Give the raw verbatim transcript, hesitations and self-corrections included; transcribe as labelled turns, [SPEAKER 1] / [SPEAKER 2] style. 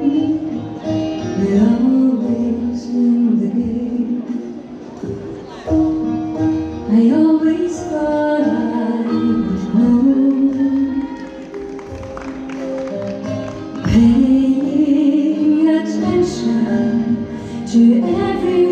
[SPEAKER 1] we're always in the game. I always thought I would know, paying attention to every